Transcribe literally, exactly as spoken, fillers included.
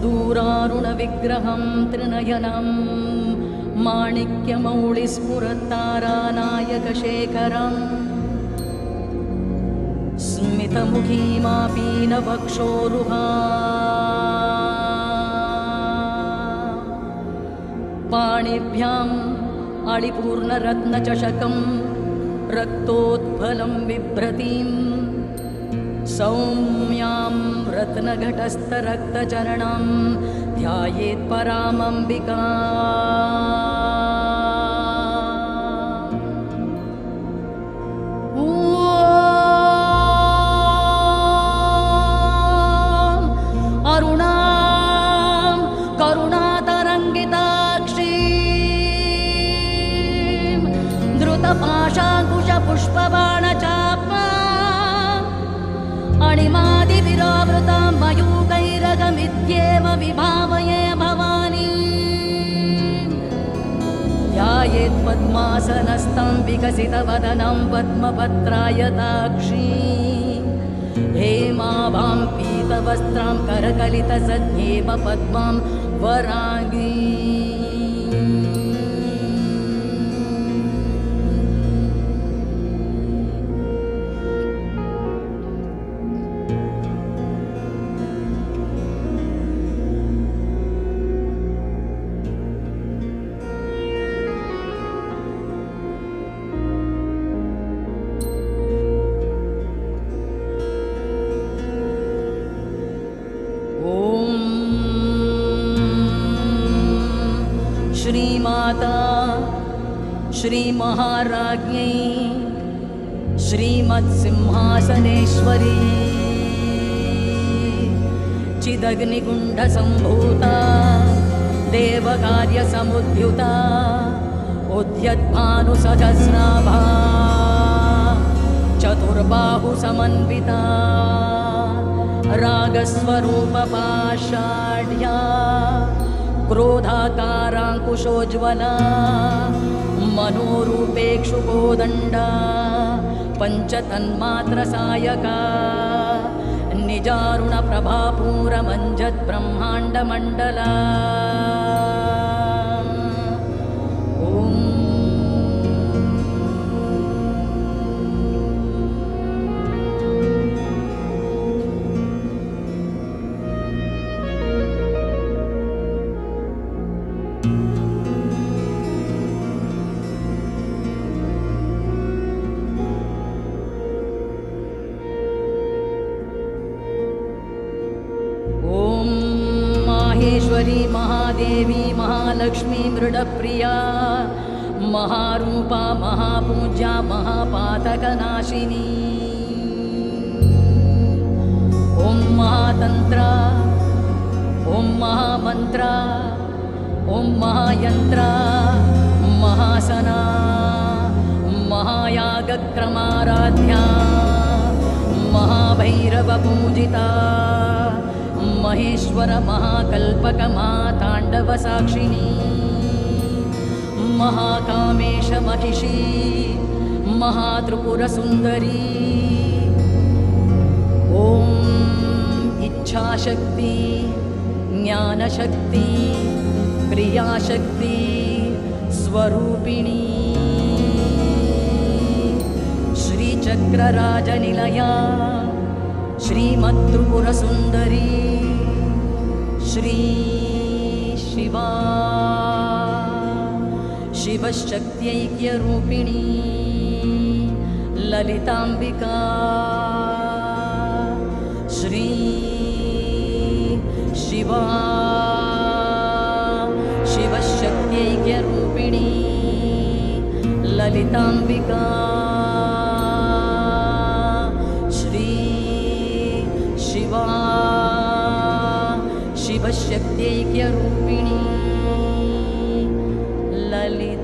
सिन्दूरारुणविग्रहं त्रिनयनं माणिक्यमौळिस्फुरत्तारानायकशेखरम् स्मितमुखीमापीनवक्षोरुहा पाणिभ्याम् आळिपूर्णरत्नचषकं रक्तोत्फलं बिभ्रतीम् सौम्यां रत्नघटस्थरक्तचरणं ध्यायेत् परामम्बिका अरुणां करुणातरङ्गिताक्षीं धृतपाशाङ्कुशपुष्पबाणचापा अणिमादिविरावृतां मयूकैरगमित्येव विभावये भवानी ध्यायेत् पद्मासनस्तं विकसितवदनं पद्मपत्रायताक्षी हेमाभां पीतवस्त्रां करकलितसन्ध्येव पद्मां वरागी श्रीमाता श्रीमहाराज्ञै श्रीमत्सिंहासनेश्वरी चिदग्निकुण्डसम्भूता देवकार्यसमुद्युता उद्यद्भानुसहस्राभा चतुर्बाहुसमन्विता रागस्वरूपपाषाढ्या क्रोधाकाराङ्कुशोज्ज्वला मनोरूपेक्षुकोदण्डा पञ्चतन्मात्रसायका निजारुणप्रभापूरमञ्जद्ब्रह्माण्डमण्डला माहेश्वरी महादेवी महालक्ष्मी मृडप्रिया महारूपा महापूज्या महापातकनाशिनी ॐ महातंत्रा ॐ महामंत्रा ॐ महायंत्रा महासना महायागक्रमाराध्या महाभैरवपूजिता महेश्वर महाकल्पक महाताण्डवसाक्षिणी महाकामेश महिषी महात्रिपुरसुन्दरी ॐ इच्छाशक्ति ज्ञानशक्ति क्रियाशक्ति स्वरूपिणी श्रीचक्रराजनिलया श्रीमत्त्रिपुरसुन्दरी श्री शिवा शिवशक्त्यैक्यरूपिणी ललिताम्बिका श्री शिवा शिवशक्त्यैक्यरूपिणी ललिताम्बिका शिवशक्त्यैक्यरूपिणी ललिता।